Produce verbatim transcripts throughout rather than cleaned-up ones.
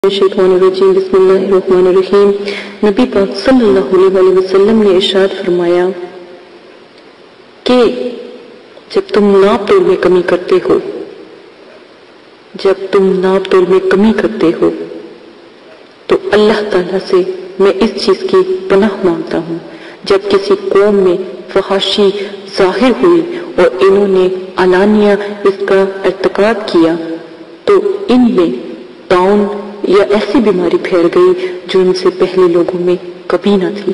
الشیطان الرجیم بسم اللہ الرحمن الرحیم۔ نبی پاک صلی اللہ علیہ وسلم نے ارشاد فرمایا کہ جب تم ناپ تول میں کمی کرتے ہو جب تم ناپ تول میں کمی کرتے ہو تو اللہ تعالیٰ سے میں اس چیز کی پناہ مانگتا ہوں، جب کسی قوم میں فحاشی ظاہر ہوئی اور انہوں نے علانیہ اس کا ارتکاب کیا تو ان میں طاعون یا ایسی بیماری پھیل گئی جو ان سے پہلے لوگوں میں کبھی نہ تھی۔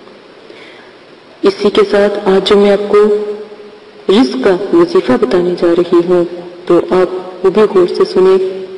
اسی کے ساتھ آج جو میں آپ کو رزق کا وظیفہ بتانے جا رہی ہوں تو آپ وہ بھی غور سے سنیں۔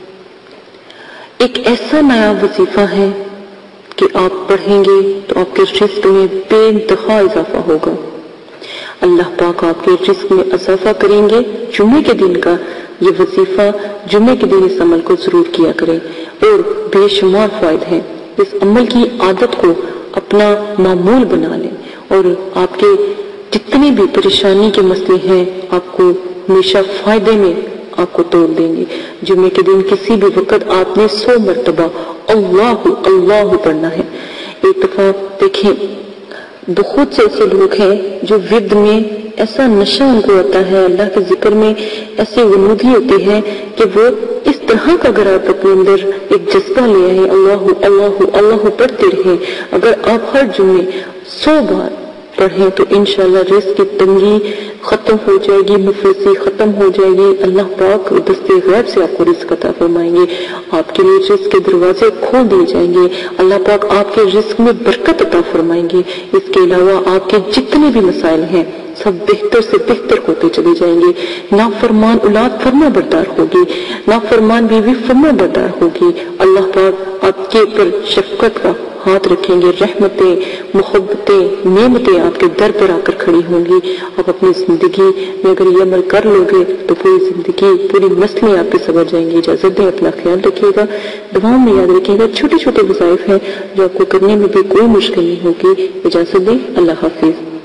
ایک ایسا نیا وظیفہ ہے کہ آپ پڑھیں گے تو آپ کے رزق میں بے انتہا اضافہ ہوگا۔ اللہ پاک آپ کے رزق میں اضافہ کریں گے۔ جمعے کے دن کا یہ وظیفہ، جمعے کے دن اس عمل کو ضرور کیا کریں اور بے شمار فائد ہیں۔ اس عمل کی عادت کو اپنا معمول بنا لیں اور آپ کے جتنے بھی پریشانی کے مسئلے ہیں آپ کو ہمیشہ فائدے میں آپ کو توڑ دیں گے۔ جمعے کے دن کسی بھی وقت آپ نے سو مرتبہ اللہ اللہ پڑھنا ہے۔ ایک دفعہ دیکھیں بہت سے ایسے لوگ ہیں جو ورد میں ایسا نشہ ان کو آتا ہے، اللہ کے ذکر میں ایسے غنودی ہوتے ہیں کہ وہ اس طرح کا اگر آپ اپنے اندر ایک جذبہ لے آئے اللہ اللہ اللہ پڑھتے رہیں، اگر آپ ہر جمعے سو بار پڑھیں تو انشاءاللہ رزق کی تنگی ختم ہو جائے گی، مفلسی ختم ہو جائے گی۔ اللہ پاک دستے غیب سے آپ کو رزق عطا فرمائیں گے، آپ کے لیے رزق کے دروازے کھول دیے جائیں گے، اللہ پاک آپ کے رزق میں برکت عطا فرمائیں گے۔ اس کے علاوہ آپ کے جتنے بھی مسائل ہیں سب بہتر سے بہتر ہوتے چلے جائیں گے۔ نافرمان اولاد فرما بردار ہوگی، نافرمان بیوی فرما بردار ہوگی۔ اللہ پاک آپ کے اوپر شفقت کا ہاتھ رکھیں گے، رحمتیں محبتیں نعمتیں آپ کے در پر آ کر کھڑی ہوں گی۔ آپ اپنی زندگی میں اگر یہ عمل کر لو گے تو پوری زندگی پوری نسلیں آپ کے سبر جائیں گی۔ اجازت دیں، اپنا خیال رکھیے گا، دعاؤں میں یاد رکھیے گا۔ چھوٹے چھوٹے وظائف ہیں جو آپ کو کرنے میں بھی کوئی مشکل نہیں ہوگی۔ اجازت دیں، اللہ حافظ۔